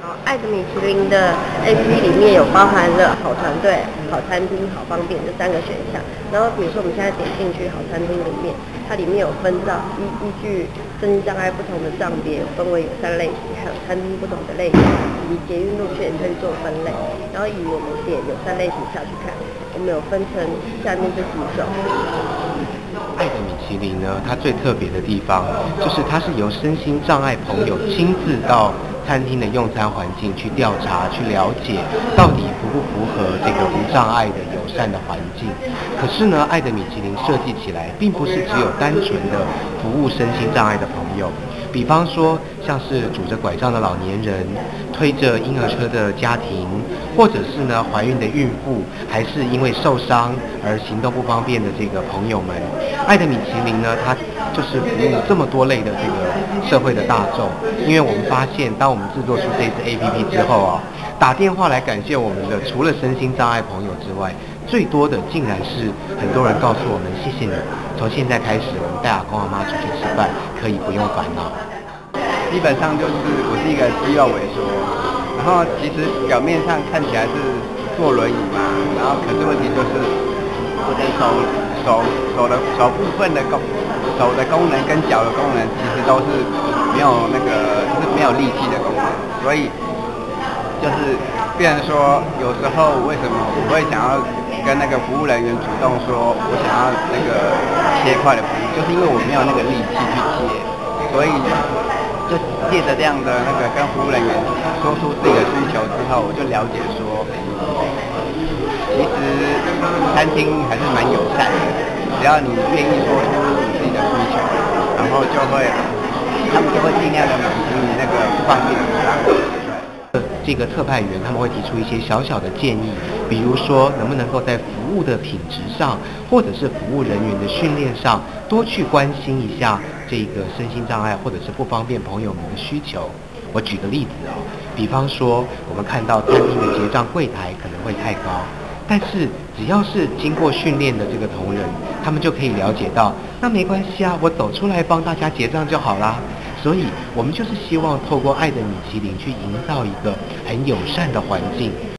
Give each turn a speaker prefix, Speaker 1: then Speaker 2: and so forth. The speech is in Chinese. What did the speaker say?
Speaker 1: 爱的米其林的 APP 里面有包含了好团队、好餐厅、好方便这3个选项。然后比如说我们现在点进去好餐厅里面，它里面有分照依据身心障碍不同的障别，有分为有3类型，还有餐厅不同的类型，以及捷运路线可以做分类。然后以我们点有3类型下去看，我们有分成下面这几种。
Speaker 2: 爱的米其林呢，它最特别的地方就是它是由身心障碍朋友亲自到餐厅的用餐环境去调查、去了解，到底符不符合这个无障碍的友善的环境。可是呢，爱的米其林设计起来，并不是只有单纯的服务身心障碍的朋友。比方说，像是拄着拐杖的老年人、推着婴儿车的家庭，或者是呢怀孕的孕妇，还是因为受伤而行动不方便的这个朋友们。爱的米其林呢，它就是服务这么多类的这个社会的大众。因为我们发现，当我们制作出这次 APP 之后啊，打电话来感谢我们的，除了身心障碍朋友之外，最多的竟然是很多人告诉我们谢谢你，从现在开始我们带阿公阿妈出去吃饭可以不用烦恼。
Speaker 3: 基本上就是我是一个肌肉萎缩，然后其实表面上看起来是坐轮椅嘛，然后可是问题就是我的手部分的手的功能跟脚的功能其实都是没有就是没有力气的功能，所以就是变成说有时候为什么我会想要跟那个服务人员主动说我想要那个切块的服务，就是因为我没有那个力气去切，所以就借着这样的那个跟服务人员说出自己的需求之后，我就了解说，其实餐厅还是蛮友善的，只要你愿意说出你自己的需求，然后他们就会尽量的满足你那个不方便的地方。
Speaker 2: 这个特派员他们会提出一些小小的建议，比如说能不能够在服务的品质上，或者是服务人员的训练上，多去关心一下这个身心障碍或者是不方便朋友们的需求。我举个例子哦，比方说我们看到餐厅的结账柜台可能会太高，但是只要是经过训练的这个同仁，他们就可以了解到，那没关系啊，我走出来帮大家结账就好啦。所以我们就是希望透过爱的米其林去营造一个很友善的环境，